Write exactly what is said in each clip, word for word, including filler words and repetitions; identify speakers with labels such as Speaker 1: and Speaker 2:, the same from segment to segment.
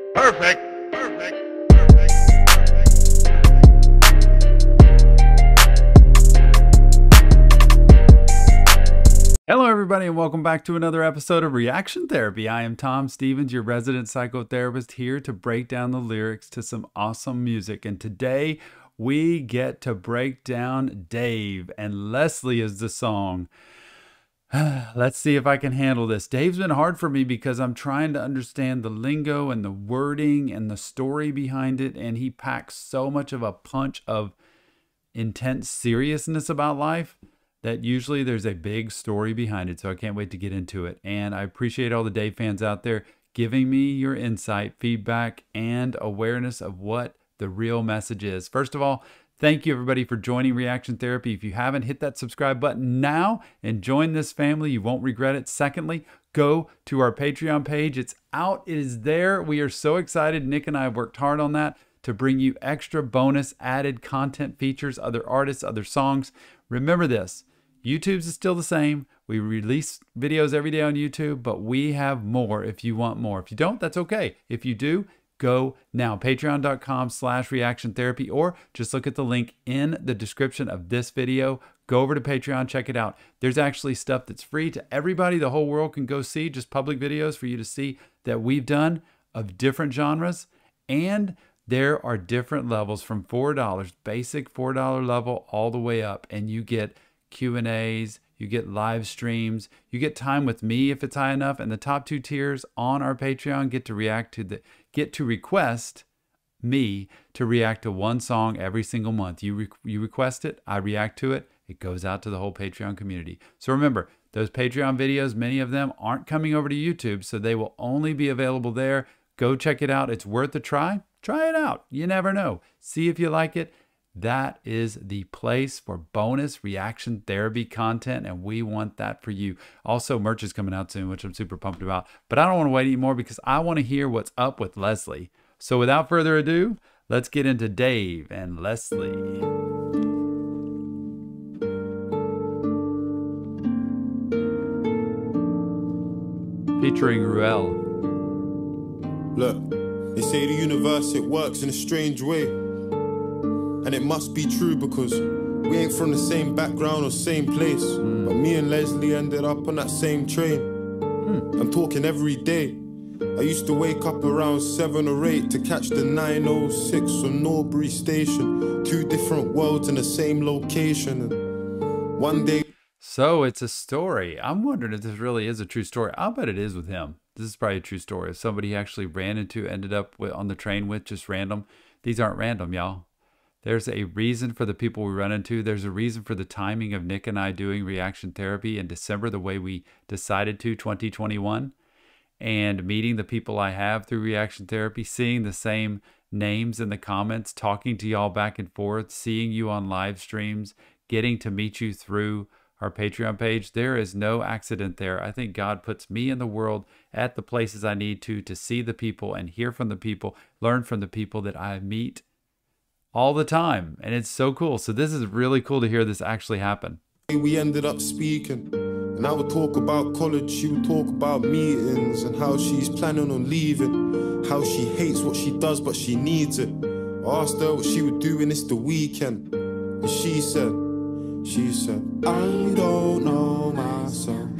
Speaker 1: Perfect. Perfect.
Speaker 2: Hello, everybody, and welcome back to another episode of Reaction Therapy. I am Tom Stevens, your resident psychotherapist, here to break down the lyrics to some awesome music. And today we get to break down Dave, and Lesley is the song. Let's see if I can handle this. Dave's been hard for me because I'm trying to understand the lingo and the wording and the story behind it, and he packs so much of a punch of intense seriousness about life that usually there's a big story behind it. So I can't wait to get into it. And I appreciate all the Dave fans out there giving me your insight, feedback, and awareness of what the real message is. First of all, thank you everybody for joining Reaction Therapy. If you haven't, hit that subscribe button now and join this family. You won't regret it. Secondly, go to our Patreon page. It's out. It is there. We are so excited. Nick and I have worked hard on that to bring you extra bonus added content features, other artists, other songs. Remember this. YouTube's is still the same. We release videos every day on YouTube, but we have more if you want more. If you don't, that's okay. If you do, go now. Patreon.com slash reaction therapy, or just look at the link in the description of this video. Go over to Patreon, check it out. There's actually stuff that's free to everybody. The whole world can go see, just public videos for you to see that we've done of different genres. And there are different levels from four dollars, basic four dollar level, all the way up. And you get Q and A's, you get live streams, you get time with me if it's high enough, and the top two tiers on our Patreon get to react to the get to request me to react to one song every single month. You re, you request it, I react to it, it goes out to the whole Patreon community. So remember, those Patreon videos, many of them aren't coming over to YouTube, so they will only be available there. Go check it out. It's worth a try. Try it out. You never know. See if you like it. That is the place for bonus reaction therapy content, and we want that for you. Also, merch is coming out soon, which I'm super pumped about. But I don't want to wait anymore because I want to hear what's up with Lesley. So without further ado, let's get into Dave and Lesley. Featuring Ruelle.
Speaker 3: Look, they say the universe, it works in a strange way. And it must be true because we ain't from the same background or same place. Mm. But me and Lesley ended up on that same train. Mm. I'm talking every day. I used to wake up around seven or eight to catch the nine oh six from Norbury Station. Two different worlds in the same location. And one day...
Speaker 2: So it's a story. I'm wondering if this really is a true story. I'll bet it is with him. This is probably a true story. If somebody he actually ran into, ended up with, on the train with, just random. These aren't random, y'all. There's a reason for the people we run into. There's a reason for the timing of Nick and I doing reaction therapy in December, the way we decided to, twenty twenty-one. And meeting the people I have through reaction therapy, seeing the same names in the comments, talking to y'all back and forth, seeing you on live streams, getting to meet you through our Patreon page. There is no accident there. I think God puts me in the world at the places I need to, to see the people and hear from the people, learn from the people that I meet all the time. And it's so cool. So this is really cool to hear this actually happen.
Speaker 3: We ended up speaking, and I would talk about college, she would talk about meetings and how she's planning on leaving, how she hates what she does but she needs it. I asked her what she would do when it's the weekend, and she said, she said, I don't know myself,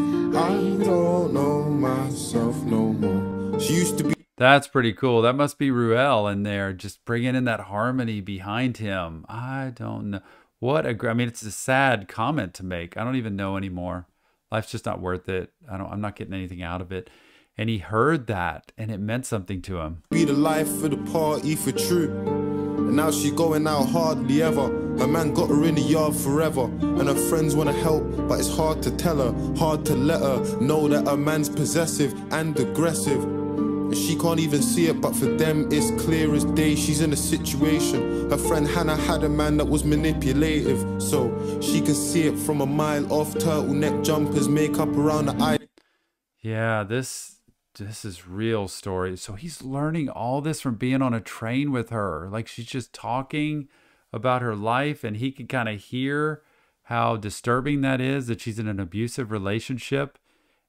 Speaker 3: I don't know myself no more. She used to be...
Speaker 2: That's pretty cool. That must be Ruelle in there, just bringing in that harmony behind him. I don't know. What a, I mean, it's a sad comment to make. I don't even know anymore. Life's just not worth it. I don't, I'm not getting anything out of it. And he heard that, and it meant something to him.
Speaker 3: Be the life for the party for true. And now she going out hardly ever. Her man got her in the yard forever. And her friends want to help, but it's hard to tell her. Hard to let her know that her man's possessive and aggressive. And she can't even see it, but for them it's clear as day. She's in a situation. Her friend Hannah had a man that was manipulative, so she can see it from a mile off. Turtleneck jumpers, makeup around the eye.
Speaker 2: Yeah, this this is real story. So he's learning all this from being on a train with her. Like, she's just talking about her life, and he can kind of hear how disturbing that is, that she's in an abusive relationship.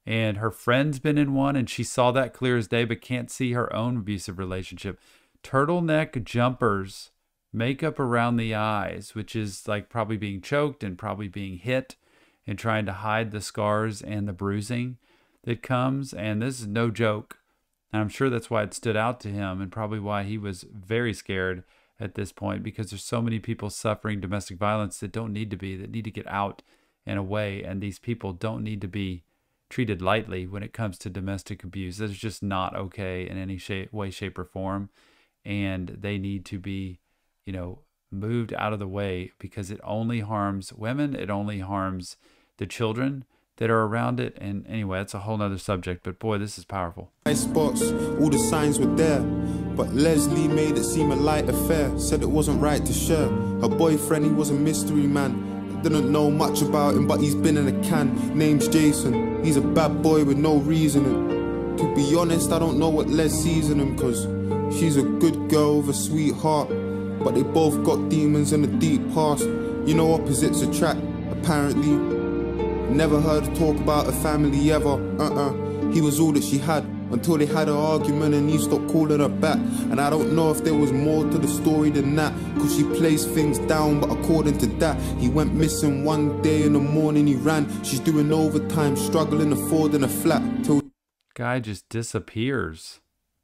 Speaker 2: And her friend's been in one, and she saw that clear as day, but can't see her own abusive relationship. Turtleneck jumpers, makeup around the eyes, which is like probably being choked and probably being hit and trying to hide the scars and the bruising that comes. And this is no joke. And I'm sure that's why it stood out to him, and probably why he was very scared at this point, because there's so many people suffering domestic violence that don't need to be, that need to get out and away. And these people don't need to be treated lightly when it comes to domestic abuse. That's just not okay in any shape, way, shape, or form. And they need to be, you know, moved out of the way, because it only harms women. It only harms the children that are around it. And anyway, that's a whole nother subject, but boy, this is powerful.
Speaker 3: Spots, all the signs were there, but Lesley made it seem a light affair. Said it wasn't right to share. Her boyfriend, he was a mystery man. Didn't know much about him, but he's been in a can. Name's Jason. He's a bad boy with no reasoning. To be honest, I don't know what Les sees in him, cause she's a good girl with a sweet heart, but they both got demons and a deep past. You know, opposites attract, apparently. Never heard her talk about her family ever. Uh-uh. He was all that she had, until they had an argument and he stopped calling her back. And I don't know if there was more to the story than that, cause she plays things down, but according to that, he went missing one day in the morning, he ran. She's doing overtime, struggling affording a flat till
Speaker 2: guy just disappears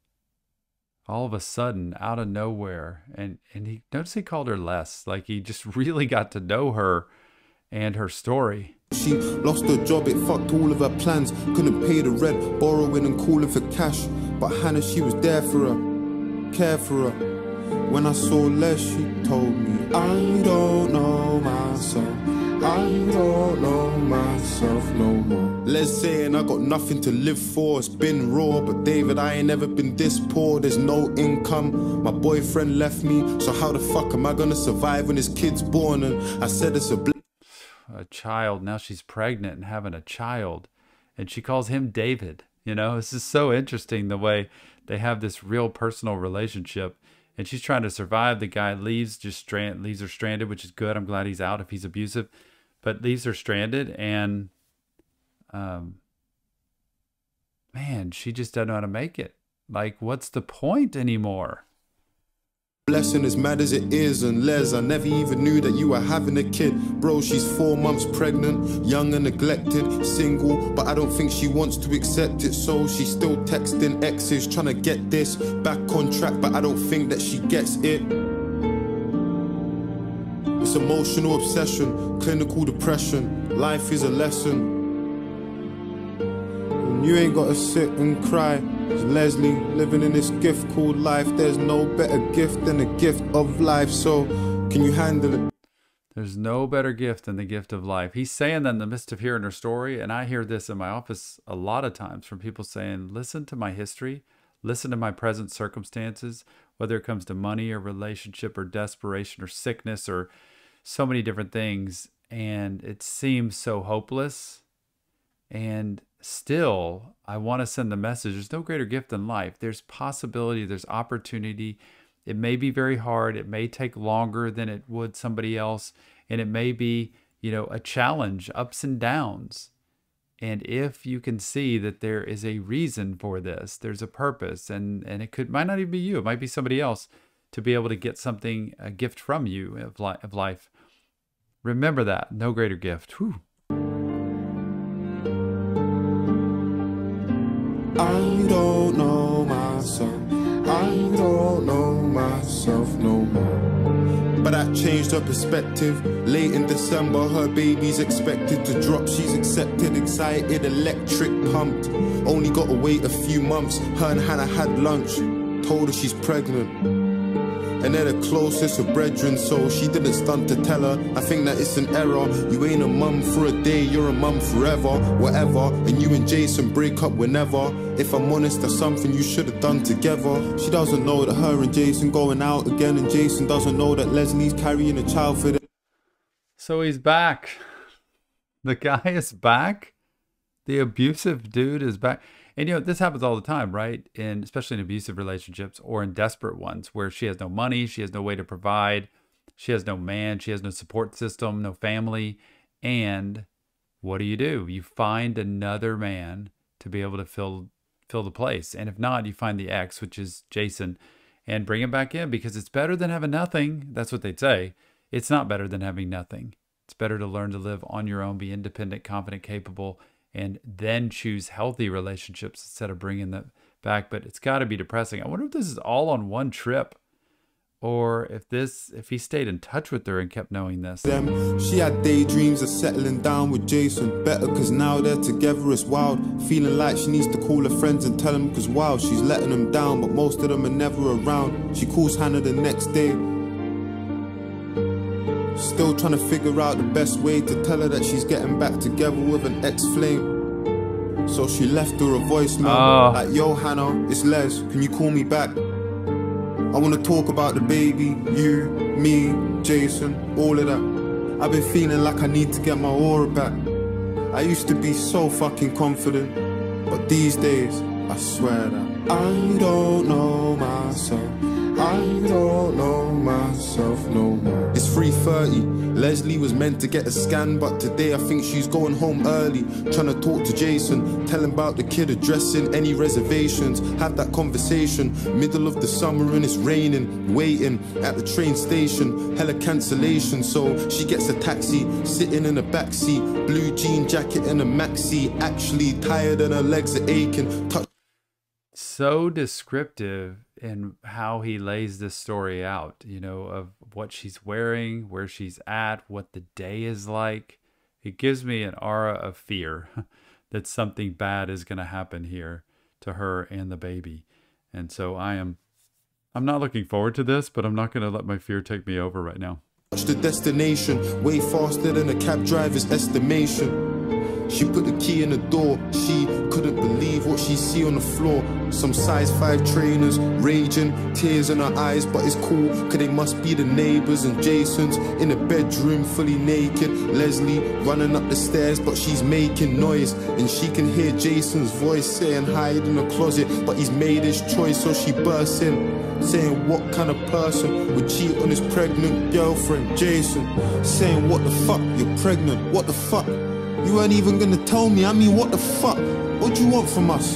Speaker 2: all of a sudden out of nowhere. And and he notice he called her Les, like he just really got to know her and her story.
Speaker 3: She lost her job, it fucked all of her plans. Couldn't pay the rent, borrowing and calling for cash. But Hannah, she was there for her, care for her. When I saw Les, she told me, I don't know myself, I don't know myself no more. Les saying I got nothing to live for, it's been raw. But David, I ain't never been this poor, there's no income. My boyfriend left me, so how the fuck am I gonna survive when his kid's born? And I said it's a bl
Speaker 2: a child. Now she's pregnant and having a child, and she calls him David. You know, this is so interesting the way they have this real personal relationship, and she's trying to survive. The guy leaves, just strand leaves her stranded, which is good. I'm glad he's out if he's abusive, but leaves her stranded. And um, man, she just doesn't know how to make it. Like, what's the point anymore?
Speaker 3: Blessing as mad as it is, and Les, I never even knew that you were having a kid. Bro, she's four months pregnant, young and neglected, single, but I don't think she wants to accept it. So she's still texting exes, trying to get this back on track, but I don't think that she gets it. It's emotional obsession, clinical depression, life is a lesson. And you ain't gotta sit and cry. Lesley, living in this gift called life. There's no better gift than the gift of life. So, can you handle it?
Speaker 2: There's no better gift than the gift of life. He's saying that in the midst of hearing her story. And I hear this in my office a lot of times from people saying, listen to my history. Listen to my present circumstances, whether it comes to money or relationship or desperation or sickness or so many different things. And it seems so hopeless. And still, I want to send the message, there's no greater gift than life. There's possibility, there's opportunity. It may be very hard. It may take longer than it would somebody else. And it may be, you know, a challenge, ups and downs. And if you can see that there is a reason for this, there's a purpose, and, and it could might not even be you, it might be somebody else, to be able to get something, a gift from you of, li of life. Remember that, no greater gift. Whew.
Speaker 3: I don't know myself, I don't know myself no more. But that changed her perspective. Late in December, her baby's expected to drop. She's accepted, excited, electric pumped. Only got to wait a few months. Her and Hannah had lunch, told her she's pregnant. And they're the closest of brethren, so she didn't stunt to tell her. I think that it's an error. You ain't a mum for a day, you're a mum forever. Whatever, and you and Jason break up whenever. If I'm honest, that's something you should have done together. She doesn't know that her and Jason going out again, and Jason doesn't know that Lesley's carrying a child for them.
Speaker 2: So he's back. The guy is back. The abusive dude is back. And, you know, this happens all the time, right? In, especially in abusive relationships or in desperate ones where she has no money, she has no way to provide, she has no man, she has no support system, no family, and what do you do? You find another man to be able to fill fill the place. And if not, you find the ex, which is Jason, and bring him back in, because it's better than having nothing. That's what they'd say. It's not better than having nothing. It's better to learn to live on your own, be independent, confident, capable, and then choose healthy relationships instead of bringing them back. But it's got to be depressing. I wonder if this is all on one trip, or if this, if he stayed in touch with her and kept knowing this.
Speaker 3: Them, she had daydreams of settling down with Jason. Better cause now they're together, it's wild. Feeling like she needs to call her friends and tell them, cause wow, she's letting them down, but most of them are never around. She calls Hannah the next day, still trying to figure out the best way to tell her that she's getting back together with an ex-flame. So she left her a voicemail, oh. like, yo Hannah, it's Les, can you call me back? I want to talk about the baby, you, me, Jason, all of that. I've been feeling like I need to get my aura back. I used to be so fucking confident, but these days, I swear that I don't know myself. I don't know myself no more. It's three thirty. Lesley was meant to get a scan, but today I think she's going home early. Trying to talk to Jason, tell him about the kid, addressing any reservations. Have that conversation. Middle of the summer and it's raining. Waiting at the train station. Hella cancellation, so she gets a taxi. Sitting in the backseat. Blue jean jacket and a maxi. Actually tired and her legs are aching. Touch
Speaker 2: so descriptive in how he lays this story out, you know, of what she's wearing, where she's at, what the day is like. It gives me an aura of fear that something bad is going to happen here to her and the baby. And so I am, I'm not looking forward to this, but I'm not going to let my fear take me over right now.
Speaker 3: The destination way faster than a cab driver's estimation. She put the key in the door. She couldn't believe what she see on the floor. Some size five trainers, raging, tears in her eyes, but it's cool, cause they must be the neighbors. And Jason's in a bedroom fully naked. Lesley running up the stairs, but she's making noise. And she can hear Jason's voice saying hide in the closet, but he's made his choice. So she bursts in, saying what kind of person would cheat on his pregnant girlfriend? Jason saying what the fuck, you're pregnant, what the fuck? You weren't even gonna tell me, I mean what the fuck? What do you want from us?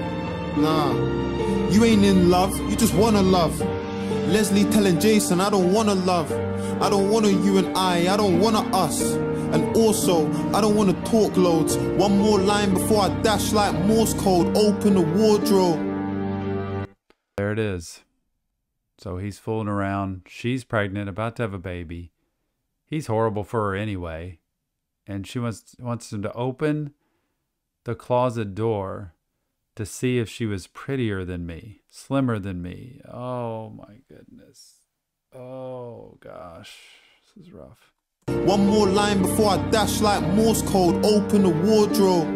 Speaker 3: Nah, you ain't in love, you just wanna love. Lesley telling Jason, I don't wanna love. I don't wanna you and I, I don't wanna us. And also, I don't wanna talk loads. One more line before I dash like Morse code, open the wardrobe.
Speaker 2: There it is. So he's fooling around, she's pregnant, about to have a baby. He's horrible for her anyway. And she wants wants him to open the closet door to see if she was prettier than me, slimmer than me. Oh my goodness. Oh gosh, this is rough.
Speaker 3: One more line before I dash like Morse code, open the wardrobe.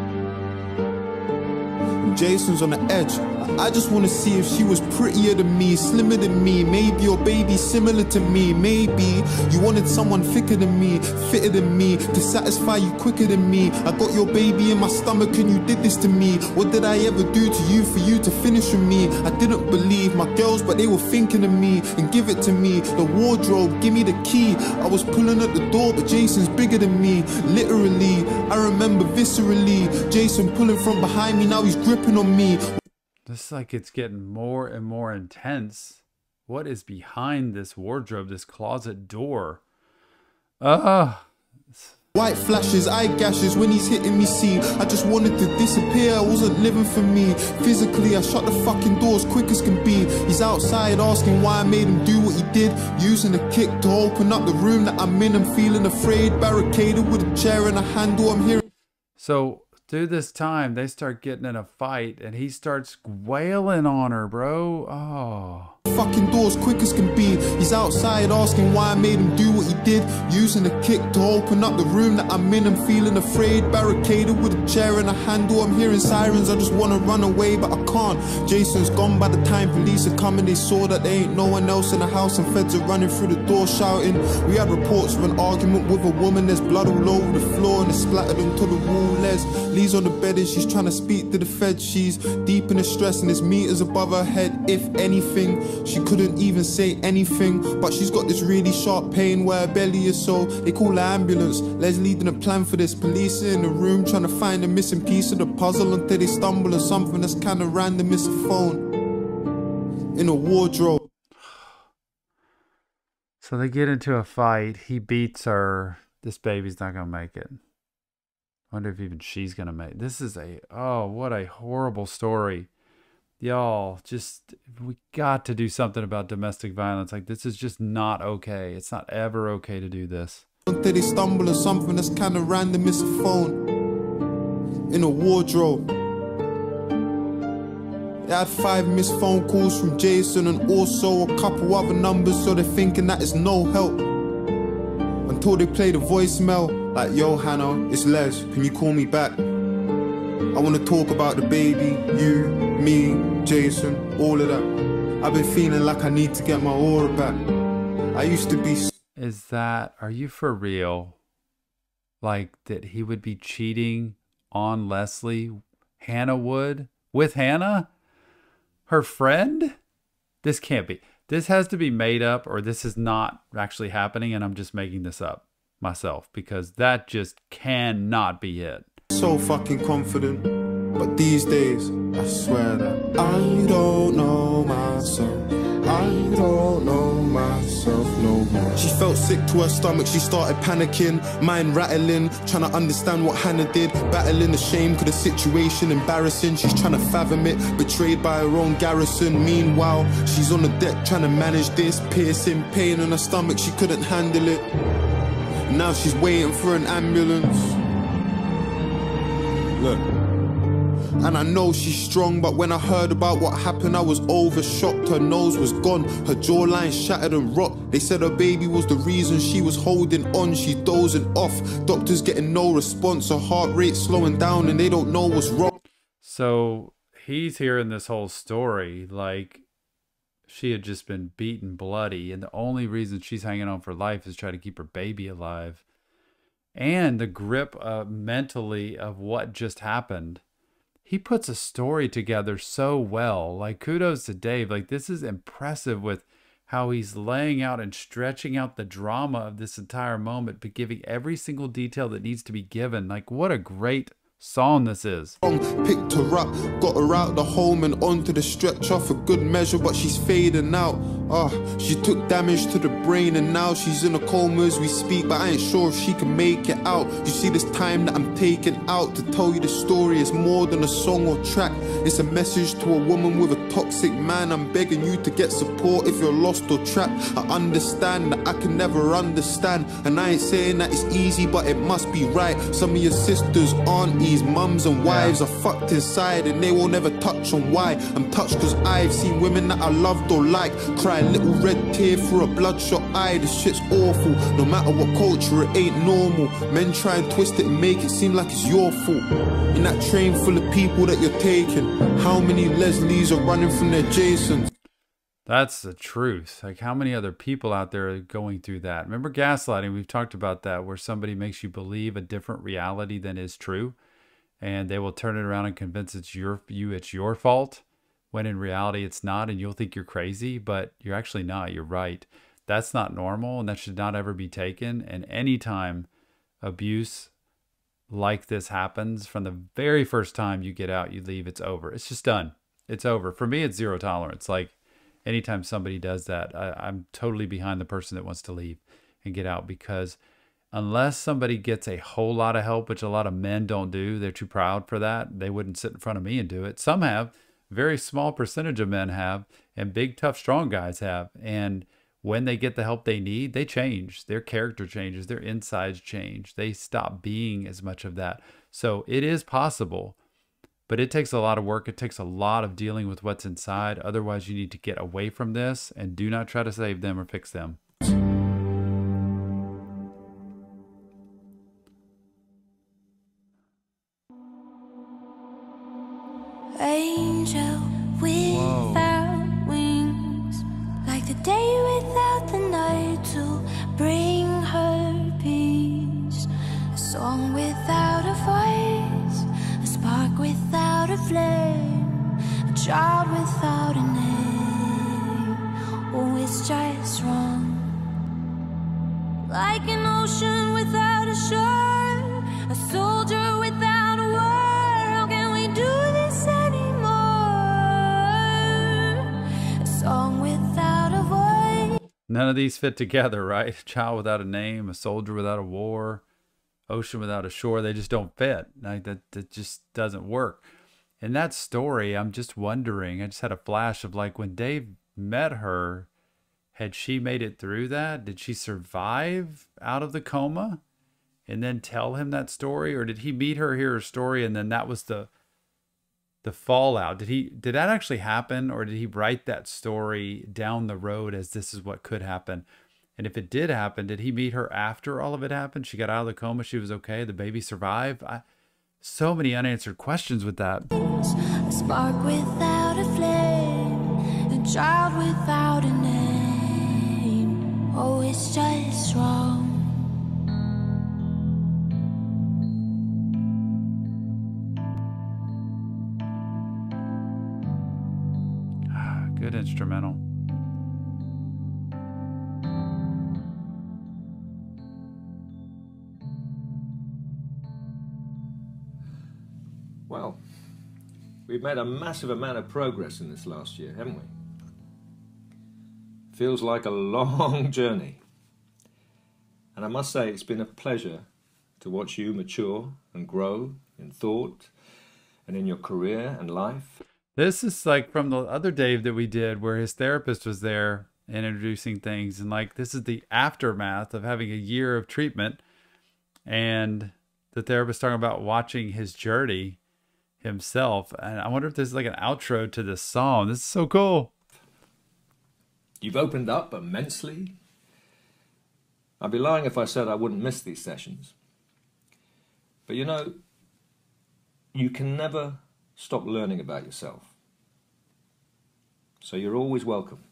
Speaker 3: Jason's on the edge. I just want to see if she was prettier than me, slimmer than me, maybe your baby similar to me. Maybe you wanted someone thicker than me, fitter than me, to satisfy you quicker than me. I got your baby in my stomach and you did this to me. What did I ever do to you for you to finish with me? I didn't believe my girls, but they were thinking of me. And give it to me, the wardrobe, give me the key. I was pulling at the door, but Jason's bigger than me. Literally, I remember viscerally, Jason pulling from behind me, now he's gripping on me.
Speaker 2: This is like it's getting more and more intense. What is behind this wardrobe, this closet door? Ah.
Speaker 3: White flashes, eye gashes when he's hitting me, see. I just wanted to disappear, I wasn't living for me. Physically, I shut the fucking door as quick as can be. He's outside asking why I made him do what he did. Using a kick to open up the room that I'm in. I'm feeling afraid, barricaded with a chair and a handle. I'm hearing.
Speaker 2: So through this time, they start getting in a fight and he starts wailing on her, bro. Oh.
Speaker 3: Fucking doors quick as can be. He's outside asking why I made him do what he did. Using a kick to open up the room that I'm in. I'm feeling afraid, barricaded with a chair and a handle. I'm hearing sirens, I just want to run away, but I can't. Jason's gone by the time police are coming. They saw that there ain't no one else in the house and feds are running through the door shouting. We had reports of an argument with a woman. There's blood all over the floor and it's splattered onto the wall. Lesley's on the bed and she's trying to speak to the feds. She's deep in the stress and there's meters above her head, if anything. She couldn't even say anything, but she's got this really sharp pain where her belly is, so they call the ambulance. Lesley didn't plan for this. Police are in the room trying to find a missing piece of the puzzle until they stumble on something that's kind of random. It's a phone in a wardrobe.
Speaker 2: So they get into a fight. He beats her. This baby's not going to make it. Wonder if even she's going to make it. This is a, oh, what a horrible story. Y'all, just, we got to do something about domestic violence. Like, this is just not okay. It's not ever okay to do this.
Speaker 3: Until they stumble on something that's kind of random. It's a phone in a wardrobe. They had five missed phone calls from Jason and also a couple other numbers, so they're thinking that it's no help. Until they play the voicemail, like, yo, Hannah, it's Les, can you call me back? I want to talk about the baby, you, me, Jason, all of that. I've been feeling like I need to get my aura back. I used to be...
Speaker 2: Is that, are you for real? Like, that he would be cheating on Lesley? Hannah would? With Hannah? Her friend? This can't be. This has to be made up, or this is not actually happening, and I'm just making this up myself, because that just cannot be it.
Speaker 3: So fucking confident, but these days I swear that I don't know myself. I don't know myself no more. She felt sick to her stomach, she started panicking, mind rattling, trying to understand what Hannah did, battling the shame cause the situation embarrassing. She's trying to fathom it, betrayed by her own garrison. Meanwhile, she's on the deck trying to manage this, piercing pain in her stomach, she couldn't handle it. Now she's waiting for an ambulance. Look, and I know she's strong, but when I heard about what happened, I was overshocked. Her nose was gone, her jawline shattered and rocked. They said her baby was the reason she was holding on. She dozing off, doctors getting no response. Her heart rate slowing down and they don't know what's wrong.
Speaker 2: So he's hearing this whole story like she had just been beaten bloody, and the only reason she's hanging on for life is try to keep her baby alive. And the grip uh, mentally of what just happened. He puts a story together so well. Like, kudos to Dave. Like, this is impressive with how he's laying out and stretching out the drama of this entire moment, but giving every single detail that needs to be given. Like, what a great song this is.
Speaker 3: Picked her up, got her out the home and onto the stretcher for good measure, but she's fading out. Ah, oh, she took damage to the brain and now she's in a coma as we speak, but I ain't sure if she can make it out. You see, this time that I'm taking out to tell you the story is more than a song or track. It's a message to a woman with a toxic man. I'm begging you to get support if you're lost or trapped. I understand that I can never understand, and I ain't saying that it's easy, but it must be right. Some of your sisters, aunties, mums and wives are fucked inside and they won't ever touch on why. I'm touched cause I've seen women that I loved or like cry a little red tear through a bloodshot eye. This shit's awful. No matter what culture, it ain't normal. Men try and twist it and make it seem like it's your fault. In that train full of people that you're taking, how many Leslies are running from their Jasons?
Speaker 2: That's the truth. Like, how many other people out there are going through that? Remember gaslighting? We've talked about that, where somebody makes you believe a different reality than is true, and they will turn it around and convince it's your you it's your fault, when in reality it's not, and you'll think you're crazy, but you're actually not. You're right. That's not normal, and that should not ever be taken. And anytime abuse like this happens, from the very first time you get out, you leave, it's over. It's just done. It's over. For me, it's zero tolerance. Like, anytime somebody does that, I, I'm totally behind the person that wants to leave and get out, because unless somebody gets a whole lot of help, which a lot of men don't do, they're too proud for that. They wouldn't sit in front of me and do it. Some have, very small percentage of men have, and big, tough, strong guys have. And when they get the help they need, they change. Their character changes. Their insides change. They stop being as much of that. So it is possible, but it takes a lot of work. It takes a lot of dealing with what's inside. Otherwise, you need to get away from this and do not try to save them or fix them.
Speaker 1: Angel without wings, like the day without the night, to bring her peace. A song without a voice, a spark without a flame, a child without a name. like an ocean without a shore, a soldier without a war. How can we do this anymore? A song without a voice.
Speaker 2: None of these fit together, right? A child without a name, a soldier without a war, ocean without a shore. They just don't fit. Like that, that just doesn't work. In that story, I'm just wondering, I just had a flash of like when Dave met her, had she made it through that? Did she survive out of the coma and then tell him that story? Or did he meet her, hear her story, and then that was the the fallout? Did he did that actually happen? Or did he write that story down the road as this is what could happen? And if it did happen, did he meet her after all of it happened? She got out of the coma, she was okay, the baby survived? I, so many unanswered questions with that.
Speaker 1: A spark without a flame, a child without a name. Oh, it's just wrong.
Speaker 2: Good instrumental.
Speaker 4: Well, we've made a massive amount of progress in this last year, haven't we? Feels like a long journey. And I must say it's been a pleasure to watch you mature and grow in thought and in your career and life.
Speaker 2: This is like from the other Dave that we did where his therapist was there and introducing things. And like, this is the aftermath of having a year of treatment. And the therapist talking about watching his journey himself. And I wonder if there's like an outro to this song. This is so cool.
Speaker 4: You've opened up immensely. I'd be lying if I said I wouldn't miss these sessions. But you know, you can never stop learning about yourself. So you're always welcome.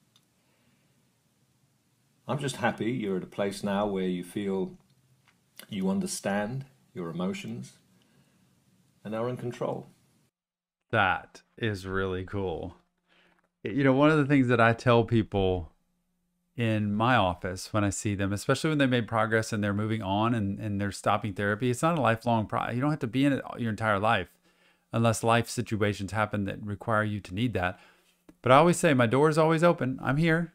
Speaker 4: I'm just happy you're at a place now where you feel you understand your emotions and are in control.
Speaker 2: That is really cool. You know, one of the things that I tell people in my office when I see them, especially when they made progress and they're moving on and, and they're stopping therapy, it's not a lifelong process. You don't have to be in it your entire life unless life situations happen that require you to need that. But I always say my door is always open. I'm here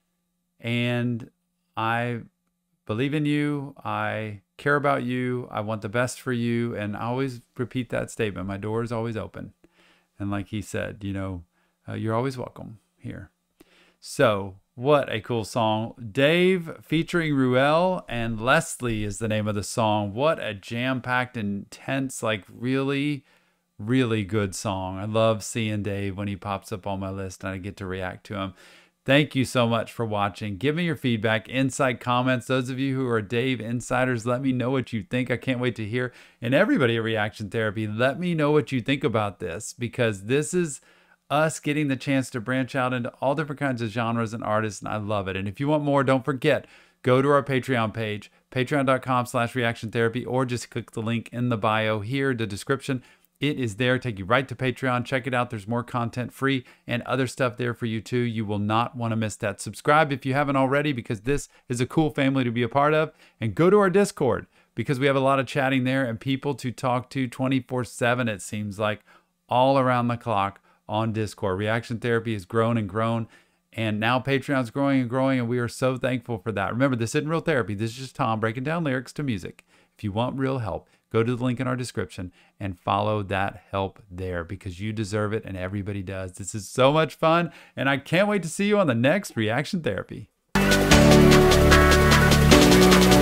Speaker 2: and I believe in you. I care about you. I want the best for you. And I always repeat that statement. My door is always open. And like he said, you know, uh, you're always welcome here. So what a cool song. Dave featuring Ruelle and Lesley is the name of the song. What a jam-packed, intense, like really, really good song. I love seeing Dave when he pops up on my list and I get to react to him. Thank you so much for watching. Give me your feedback, insight, comments. Those of you who are Dave insiders, let me know what you think. I can't wait to hear. And everybody at Reaction Therapy, let me know what you think about this, because this is us getting the chance to branch out into all different kinds of genres and artists, and I love it. And if you want more, don't forget, go to our Patreon page, patreon.com slash reaction therapy, or just click the link in the bio here, the description. It is there, take you right to Patreon. Check it out. There's more content, free and other stuff there for you too. You will not want to miss that. Subscribe if you haven't already, because this is a cool family to be a part of. And go to our Discord, because we have a lot of chatting there and people to talk to twenty-four seven, it seems like, all around the clock on Discord. Reaction Therapy has grown and grown, and now Patreon's growing and growing, and we are so thankful for that. Remember, this isn't real therapy. This is just Tom breaking down lyrics to music. If you want real help, go to the link in our description and follow that help there, because you deserve it and everybody does. This is so much fun, and I can't wait to see you on the next Reaction Therapy.